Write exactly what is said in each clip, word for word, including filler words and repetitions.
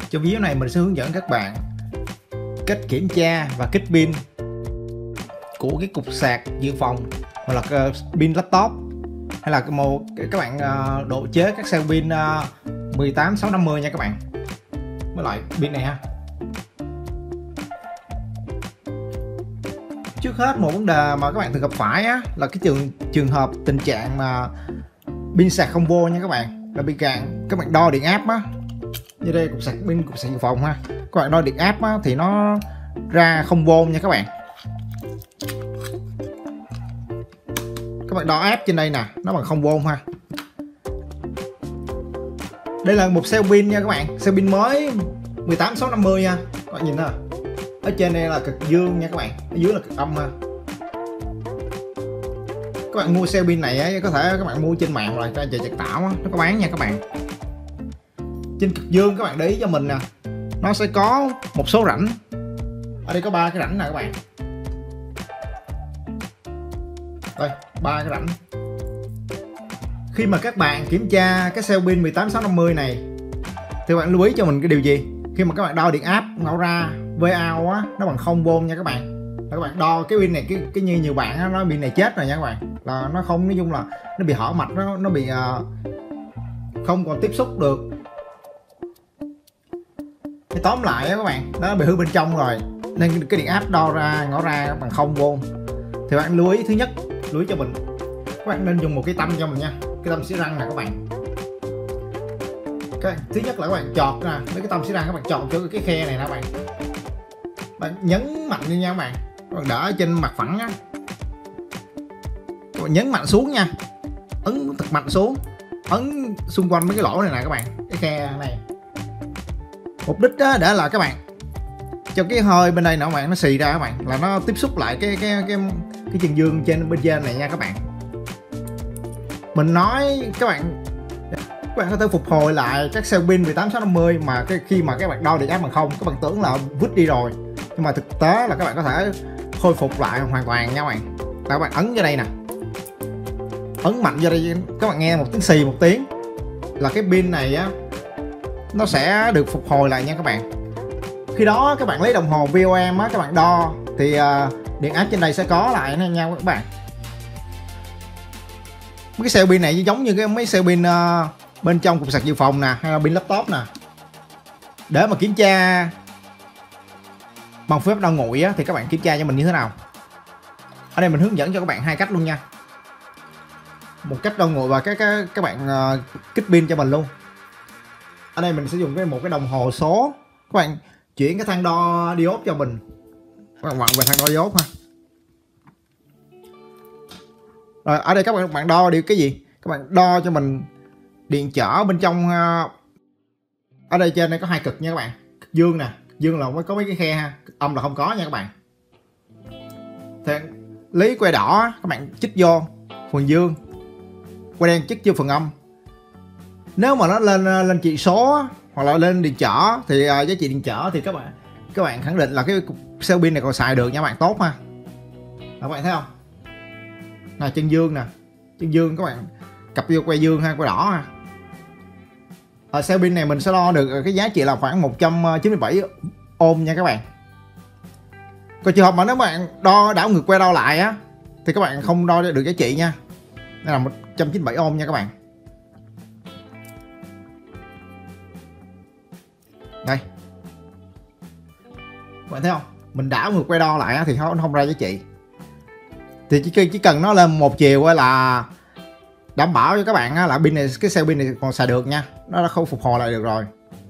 Trong video này mình sẽ hướng dẫn các bạn cách kiểm tra và kích pin của cái cục sạc dự phòng hoặc là pin laptop, hay là một các bạn độ chế các cell pin mười tám sáu năm mươi nha các bạn. Với lại pin này ha. Trước hết một vấn đề mà các bạn thường gặp phải á, là cái trường trường hợp tình trạng mà pin sạc không vô nha các bạn, là bị cạn. Các bạn đo điện áp á, như đây cục sạc pin cục sạc dự phòng ha, các bạn đo điện áp á, thì nó ra không vô nha các bạn. Các bạn đo áp trên đây nè, nó bằng không vô ha. Đây là một cell pin nha các bạn, cell pin mới mười tám sáu năm mươi nha. Các bạn nhìn nè, ở trên đây là cực dương nha các bạn, ở dưới là cực âm ha. Các bạn mua cell pin này ấy, có thể các bạn mua trên mạng rồi, trên Trạch Tảo á, nó có bán nha các bạn. Trên cực dương các bạn để ý cho mình nè, nó sẽ có một số rãnh. Ở đây có ba cái rãnh nè các bạn. Đây, ba cái rãnh. Khi mà các bạn kiểm tra cái cell pin mười tám sáu năm mươi này thì bạn lưu ý cho mình cái điều gì? Khi mà các bạn đo điện áp ngẫu ra vê out á, nó bằng không vô nha các bạn. Và các bạn đo cái pin này, cái cái như nhiều bạn á, nó pin này chết rồi nha các bạn. Là nó không, nói chung là nó bị hở mạch, nó nó bị uh, không còn tiếp xúc được. Thì tóm lại á các bạn, nó bị hư bên trong rồi, nên cái điện áp đo ra ngõ ra bằng không vô. Thì bạn lưu ý, thứ nhất lưu ý cho mình, các bạn nên dùng một cái tâm cho mình nha, cái tâm xi răng nè các bạn. Cái, thứ nhất là các bạn chọt nè, lấy cái tâm xi răng các bạn chọt cho cái khe này nè các bạn. Bạn nhấn mạnh lên nha các bạn, các bạn đỡ trên mặt phẳng á, các bạn nhấn mạnh xuống nha, ấn thật mạnh xuống, ấn xung quanh mấy cái lỗ này nè các bạn, cái khe này. Mục đích đó để là các bạn cho cái hơi bên đây nè các bạn, nó xì ra các bạn, là nó tiếp xúc lại cái cái cái cái chân dương trên bên trên này nha các bạn. Mình nói các bạn các bạn có thể phục hồi lại các cell pin mười tám sáu năm mươi mà cái khi mà các bạn đo điện áp bằng không, các bạn tưởng là vứt đi rồi, nhưng mà thực tế là các bạn có thể khôi phục lại hoàn toàn nha các bạn. Là các bạn ấn vô đây nè, ấn mạnh vô đây, các bạn nghe một tiếng xì một tiếng là cái pin này á nó sẽ được phục hồi lại nha các bạn. Khi đó các bạn lấy đồng hồ vê o em á, các bạn đo thì uh, điện áp trên đây sẽ có lại nha các bạn. Mấy cái cell pin này giống như cái mấy cell pin uh, bên trong cục sạc dự phòng nè, hay là pin laptop nè. Để mà kiểm tra bằng phương pháp đo nguội á, thì các bạn kiểm tra cho mình như thế nào. Ở đây mình hướng dẫn cho các bạn hai cách luôn nha. Một cách đo nguội và các các các bạn uh, kích pin cho mình luôn. Ở đây mình sẽ dùng cái một cái đồng hồ số, các bạn chuyển cái thang đo diode cho mình, các bạn quặn về thang đo diode ha. Rồi ở đây các bạn bạn đo điều cái gì? Các bạn đo cho mình điện trở bên trong. Ở đây trên đây có hai cực nha các bạn, cực dương nè, cực dương là mới có mấy cái khe ha, cực âm là không có nha các bạn. Thì lấy que đỏ các bạn chích vô phần dương, que đen chích vô phần âm. Nếu mà nó lên lên chỉ số hoặc là lên điện trở thì uh, giá trị điện trở thì các bạn các bạn khẳng định là cái cell pin này còn xài được nha các bạn, tốt ha. Các bạn thấy không? Này chân dương nè, chân dương các bạn cặp vô que dương ha, que đỏ ha. Ở cell pin này mình sẽ đo được cái giá trị là khoảng một trăm chín mươi bảy ohm nha các bạn. Còn trường hợp mà nếu bạn đo đảo ngược que đo lại á thì các bạn không đo được giá trị nha. Đây là một trăm chín mươi bảy ohm nha các bạn. Đây, các bạn thấy không? Mình đảo ngược que đo lại á, thì nó không ra giá trị. Thì chỉ, chỉ cần nó lên một chiều là đảm bảo cho các bạn á, là pin này, cái cell pin này còn xài được nha, nó đã không phục hồi lại được rồi.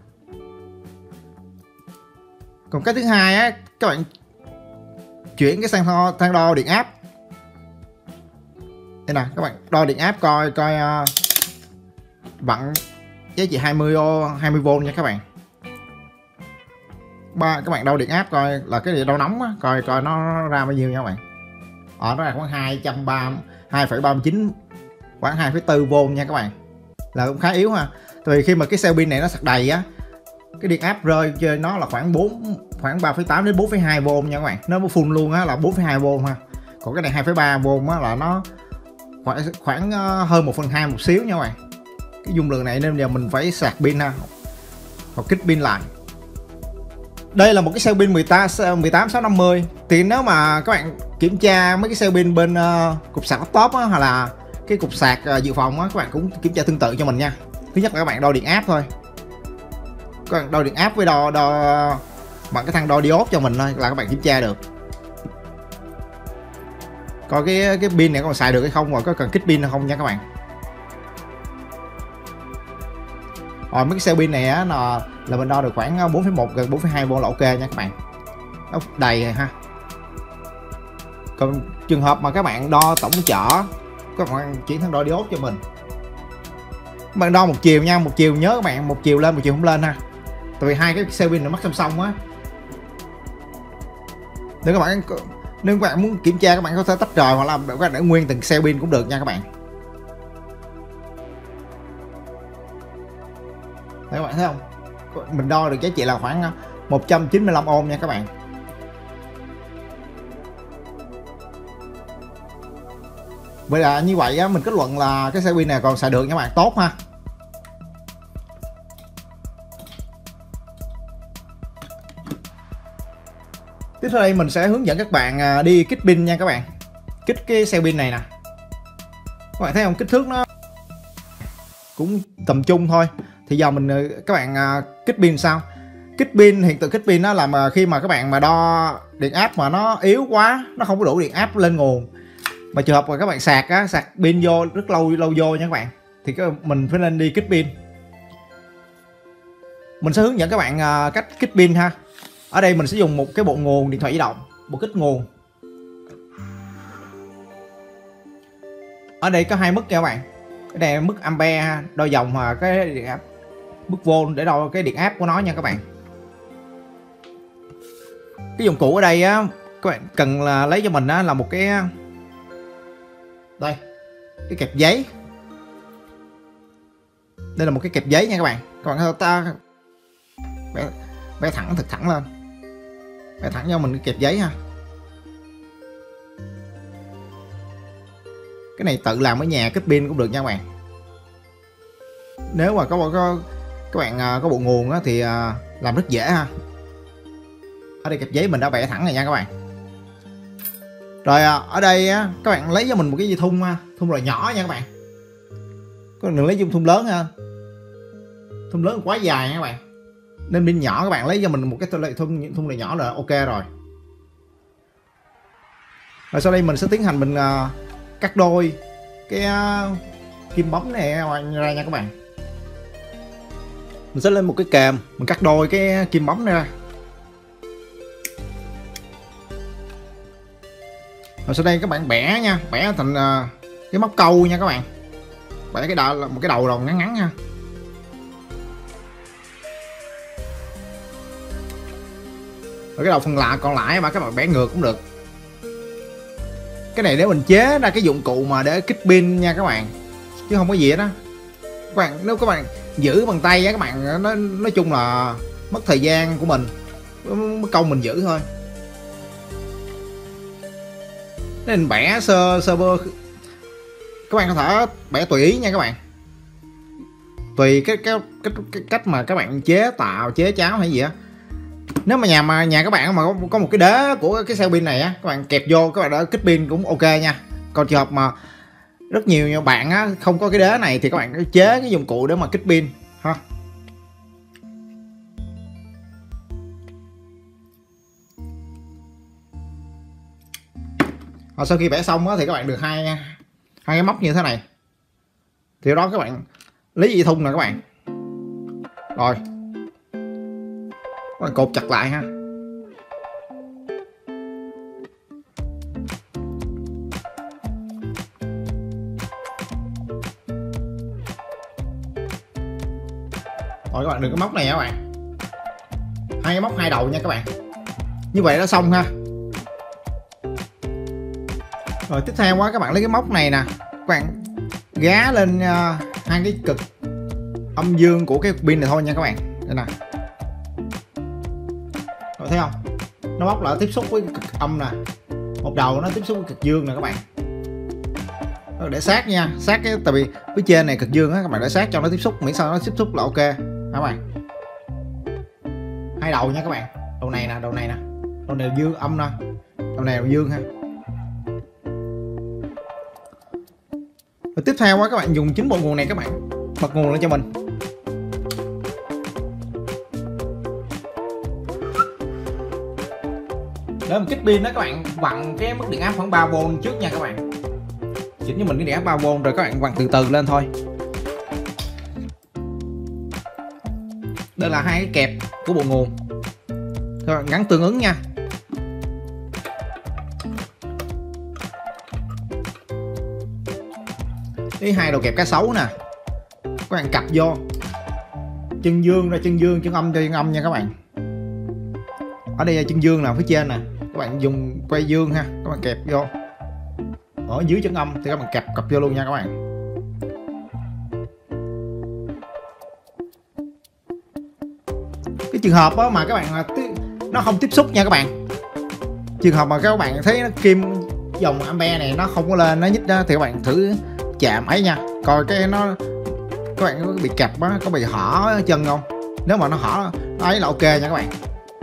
Còn cái thứ hai á, các bạn chuyển cái sang đo, thang đo điện áp. Đây nè, các bạn đo điện áp coi coi uh, vặn giá trị hai mươi V nha các bạn. Ba các bạn đo điện áp coi là cái gì đo nóng á, coi coi nó ra bao nhiêu nha các bạn. Ờ, nó là khoảng hai trăm ba mươi hai phẩy ba mươi chín, khoảng hai phẩy bốn V nha các bạn, là cũng khá yếu ha. Thì khi mà cái cell pin này nó sạc đầy á, cái điện áp rơi trên nó là khoảng bốn khoảng ba phẩy tám đến bốn phẩy hai V nha các bạn. Nó full luôn á là bốn phẩy hai V ha. Còn cái này hai phẩy ba V á là nó khoảng khoảng hơn một phần hai một xíu nha các bạn. Cái dung lượng này nên giờ mình phải sạc pin ha, hoặc kích pin lại. Đây là một cái cell pin mười tám sáu năm mươi. Thì nếu mà các bạn kiểm tra mấy cái cell pin bên uh, cục sạc laptop á, hoặc là cái cục sạc uh, dự phòng á, các bạn cũng kiểm tra tương tự cho mình nha. Thứ nhất là các bạn đo điện áp thôi. Các bạn đo điện áp với đo đo bằng cái thang đo diode cho mình thôi là các bạn kiểm tra được. Coi cái cái pin này còn xài được hay không, và có cần kích pin hay không nha các bạn. Rồi mấy cái cell pin này á là, là mình đo được khoảng bốn phẩy một gần bốn phẩy hai V là ok nha các bạn. Nó đầy rồi ha. Còn trường hợp mà các bạn đo tổng chở, các bạn chuyển thang đo diode cho mình. Các bạn đo một chiều nha, một chiều nhớ các bạn, một chiều lên một chiều không lên ha. Tại vì hai cái cell pin nó mắc song song á. Nếu các bạn nếu các bạn muốn kiểm tra, các bạn có thể tách rời hoặc là các bạn để nguyên từng cell pin cũng được nha các bạn. Đấy, các bạn thấy không? Mình đo được giá trị là khoảng một trăm chín mươi lăm ohm nha các bạn. Vậy là như vậy á, mình kết luận là cái cell pin này còn xài được nha các bạn, tốt ha. Tiếp theo đây mình sẽ hướng dẫn các bạn đi kích pin nha các bạn. Kích cái cell pin này nè. Các bạn thấy không? Kích thước nó cũng tầm trung thôi. Thì giờ mình các bạn kích pin sao? Kích pin, hiện tượng kích pin đó là mà khi mà các bạn mà đo điện áp mà nó yếu quá, nó không có đủ điện áp lên nguồn, mà trường hợp mà các bạn sạc á, sạc pin vô rất lâu lâu vô nha các bạn, thì mình phải nên đi kích pin. Mình sẽ hướng dẫn các bạn cách kích pin ha. Ở đây mình sẽ dùng một cái bộ nguồn điện thoại di động, bộ kích nguồn. Ở đây có hai mức nha các bạn. Cái này là mức ampere đo dòng, và cái điện áp mức volt để đo cái điện áp của nó nha các bạn. Cái dụng cụ ở đây á, các bạn cần là lấy cho mình á, là một cái đây, cái kẹp giấy. Đây là một cái kẹp giấy nha các bạn. Các bạn ta bẻ, bẻ thẳng thật thẳng lên, bẻ thẳng cho mình cái kẹp giấy ha. Cái này tự làm ở nhà kích pin cũng được nha các bạn. Nếu mà có, có các bạn có bộ nguồn á, thì làm rất dễ ha. Ở đây kẹp giấy mình đã bẻ thẳng này nha các bạn. Rồi ở đây á, các bạn lấy cho mình một cái dây thun ha, thun loại nhỏ nha các bạn. Các bạn đừng lấy dung thun lớn ha, thun lớn quá dài nha các bạn. Nên pin nhỏ các bạn lấy cho mình một cái thun thun, thun loại nhỏ là ok rồi. Rồi sau đây mình sẽ tiến hành mình uh, cắt đôi cái uh, kim bấm này ra nha các bạn. Mình sẽ lên một cái kềm, mình cắt đôi cái kim bấm này ra. Rồi sau đây các bạn bẻ nha, bẻ thành uh, cái móc câu nha các bạn. Bẻ cái đầu, một cái đầu đầu ngắn ngắn nha. Rồi cái đầu phần lạ còn lại mà các bạn bẻ ngược cũng được. Cái này để mình chế ra cái dụng cụ mà để kích pin nha các bạn, chứ không có gì hết đó. Các bạn nếu các bạn giữ bằng tay á, các bạn nói, nói chung là mất thời gian của mình, mất công mình giữ thôi. Nên bẻ sơ sơ bơ, các bạn có thể bẻ tùy ý nha các bạn, tùy cái cái, cái, cái cách mà các bạn chế tạo, chế cháo hay gì á. Nếu mà nhà mà nhà các bạn mà có, có một cái đế của cái cell pin này á, các bạn kẹp vô các bạn đã kích pin cũng ok nha. Còn trường hợp mà rất nhiều bạn á không có cái đế này thì các bạn chế cái dụng cụ để mà kích pin ha. Rồi sau khi vẽ xong á, thì các bạn được hai hai cái móc như thế này. Thì đó các bạn lấy dây thun nè các bạn. Rồi các bạn cột chặt lại ha. Rồi các bạn được cái móc này nha các bạn, hai cái móc hai đầu nha các bạn. Như vậy đã xong ha. Rồi tiếp theo quá các bạn lấy cái móc này nè, các bạn gá lên uh, hai cái cực âm dương của cái pin này thôi nha các bạn. Đây nè. Rồi thấy không? Nó móc lại tiếp xúc với cực âm nè. Một đầu nó tiếp xúc với cực dương nè các bạn. Rồi để sát nha, sát cái tại vì phía trên này cực dương á, các bạn để sát cho nó tiếp xúc, miễn sao nó tiếp xúc là ok các bạn. Hai đầu nha các bạn. đầu này nè, đầu này nè, đầu này dương âm nè, đầu này là dương ha. Và tiếp theo á các bạn dùng chính bộ nguồn này, các bạn bật nguồn lên cho mình. Để mình kích pin đó các bạn vặn cái mức điện áp khoảng ba vôn trước nha các bạn. Chỉnh cho mình cái điện áp ba vôn rồi các bạn vặn từ từ lên thôi. Đây là hai cái kẹp của bộ nguồn, các bạn gắn tương ứng nha. Cái hai đầu kẹp cá sấu nè, các bạn cặp vô chân dương ra chân dương, chân âm cho chân âm nha các bạn. Ở đây là chân dương là phía trên nè, các bạn dùng quay dương ha, các bạn kẹp vô. Ở dưới chân âm thì các bạn kẹp cặp vô luôn nha các bạn. Cái trường hợp đó mà các bạn nó không tiếp xúc nha các bạn, trường hợp mà các bạn thấy nó kim dòng ampe này nó không có lên, nó nhích đó, thì các bạn thử chạm ấy nha, coi cái nó các bạn có bị kẹp á, có bị hở chân không. Nếu mà nó hở ấy là ok nha các bạn.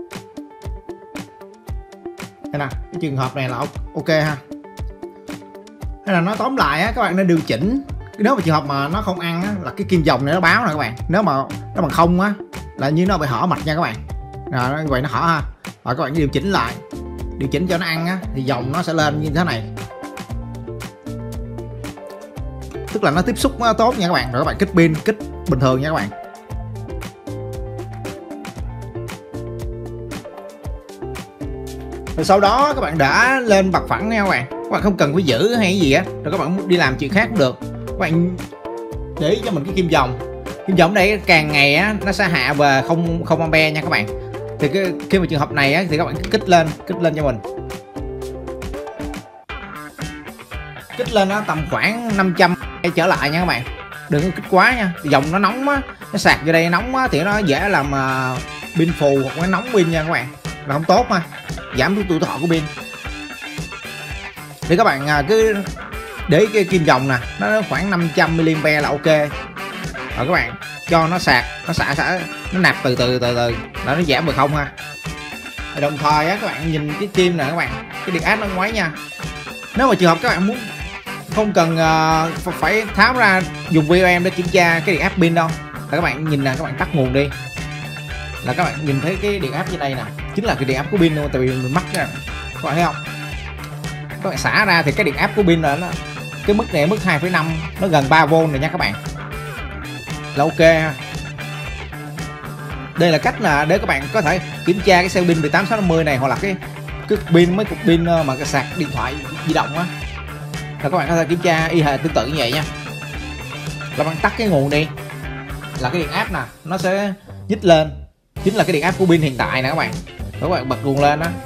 Đây nè, cái trường hợp này là ok ha. Hay là nói tóm lại á, các bạn nên điều chỉnh. Nếu mà trường hợp mà nó không ăn á, là cái kim dòng này nó báo nè các bạn. Nếu mà nó bằng không á là như nó bị hở mạch nha các bạn. Rồi như vậy nó hở ha. Rồi các bạn điều chỉnh lại, điều chỉnh cho nó ăn á thì dòng nó sẽ lên như thế này, tức là nó tiếp xúc nó tốt nha các bạn. Rồi các bạn kích pin kích bình thường nha các bạn. Rồi sau đó các bạn đã lên bật phẳng nha các bạn. Các bạn không cần phải giữ hay cái gì á, rồi các bạn đi làm chuyện khác cũng được. Các bạn để ý cho mình cái kim dòng, kim dòng đây càng ngày á nó sẽ hạ về không không ampe nha các bạn. Thì cái khi mà trường hợp này á thì các bạn kích lên, kích lên cho mình, kích lên nó tầm khoảng năm trăm trở lại nha các bạn, đừng có kích quá nha. Dòng nó nóng á, nó sạc vô đây nóng á thì nó dễ làm uh, pin phù hoặc nó nóng pin nha các bạn, là không tốt ha, giảm tuổi thọ của pin. Thì các bạn uh, cứ để cái kim dòng nè nó khoảng năm trăm mi-li-am-pe là ok. Rồi các bạn cho nó sạc, nó xả xả nó nạp từ từ từ từ là nó giảm được không ha. Rồi đồng thời á các bạn nhìn cái kim nè các bạn, cái điện áp nó ngoáy nha. Nếu mà trường hợp các bạn muốn không cần uh, phải tháo ra dùng vê o em để kiểm tra cái điện áp pin đâu, là các bạn nhìn nè, các bạn tắt nguồn đi là các bạn nhìn thấy cái điện áp trên đây nè, chính là cái điện áp của pin luôn, tại vì mình mắc nè, các bạn thấy không? Các bạn xả ra thì cái điện áp của pin là nó cái mức này mức hai phẩy năm, nó gần ba vôn rồi nha các bạn, là ok ha. Đây là cách là để các bạn có thể kiểm tra cái cell pin mười tám sáu năm mươi này, hoặc là cái cái pin, mấy cục pin mà cái sạc điện thoại di động á, là các bạn có thể kiểm tra y hệt tương tự như vậy nha. Là bạn tắt cái nguồn đi là cái điện áp nè nó sẽ nhích lên, chính là cái điện áp của pin hiện tại nè các bạn. Rồi các bạn bật nguồn lên đó,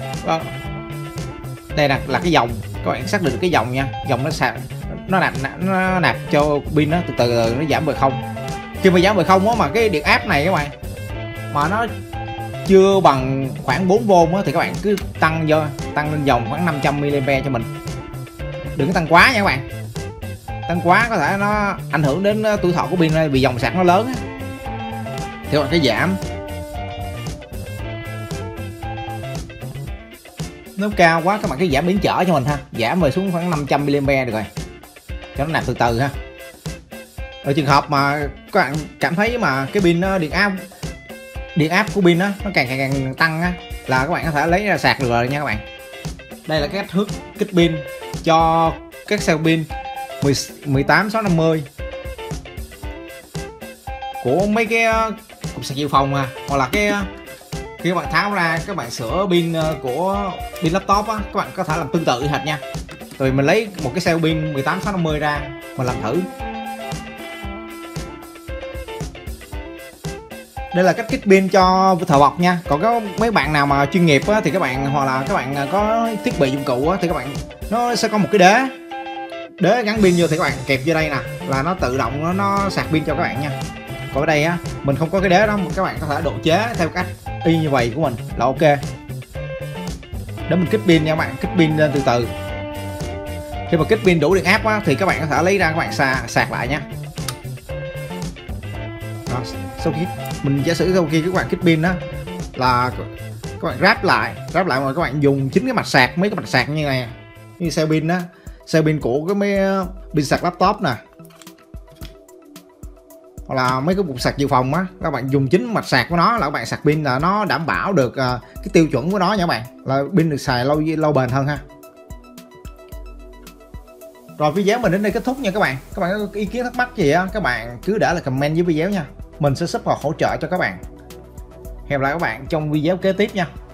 đây nè là cái dòng, các bạn xác định được cái dòng nha, dòng nó sạc nó nạp nó nạp cho pin nó từ từ nó giảm về không. Khi mà giảm về không á mà cái điện áp này các bạn mà nó chưa bằng khoảng bốn vôn á thì các bạn cứ tăng vô, tăng lên dòng khoảng năm trăm mi-li-am-pe cho mình, đừng có tăng quá nha các bạn. Tăng quá có thể nó ảnh hưởng đến tuổi thọ của pin vì dòng sạc nó lớn á, thì các bạn cái giảm. Nếu cao quá các bạn cứ giảm biến trở cho mình ha, giảm về xuống khoảng năm trăm mi-li-am-pe được rồi, cho nó nạp từ từ ha. Ở trường hợp mà các bạn cảm thấy mà cái pin nó điện áp điện áp của pin nó nó càng càng càng tăng á, là các bạn có thể lấy ra sạc được rồi nha các bạn. Đây là cái cách thức kích pin cho các cell pin mười tám sáu năm mươi của mấy cái cục sạc dự phòng, à hoặc là cái khi các bạn tháo ra các bạn sửa pin của pin laptop á, các bạn có thể làm tương tự hệt nha. Rồi mình lấy một cái cell pin mười tám sáu năm mươi ra mình làm thử. Đây là cách kích pin cho thợ bọc nha. Còn có mấy bạn nào mà chuyên nghiệp á, thì các bạn hoặc là các bạn có thiết bị dụng cụ á, thì các bạn nó sẽ có một cái đế đế gắn pin vô, thì các bạn kẹp vô đây nè là nó tự động nó, nó sạc pin cho các bạn nha. Còn ở đây á mình không có cái đế đó, các bạn có thể độ chế theo cách y như vậy của mình là ok. Để mình kích pin nha các bạn, kích pin lên từ từ. Khi mà kích pin đủ điện áp á, thì các bạn có thể lấy ra các bạn sạc, sạc lại nha. Đó, sau khi mình giả sử sau khi các bạn kích pin đó là các bạn ráp lại ráp lại mà các bạn dùng chính cái mặt sạc, mấy cái mặt sạc như này, như xe pin đó, xe pin của cái mấy pin sạc laptop nè, hoặc là mấy cái cục sạc dự phòng á, các bạn dùng chính mặt sạc của nó là các bạn sạc pin là nó đảm bảo được uh, cái tiêu chuẩn của nó nha các bạn, là pin được xài lâu lâu bền hơn ha. Rồi video mình đến đây kết thúc nha các bạn. Các bạn có ý kiến thắc mắc gì á, các bạn cứ để lại comment dưới video nha, mình sẽ support hỗ trợ cho các bạn. Hẹn gặp lại các bạn trong video kế tiếp nha.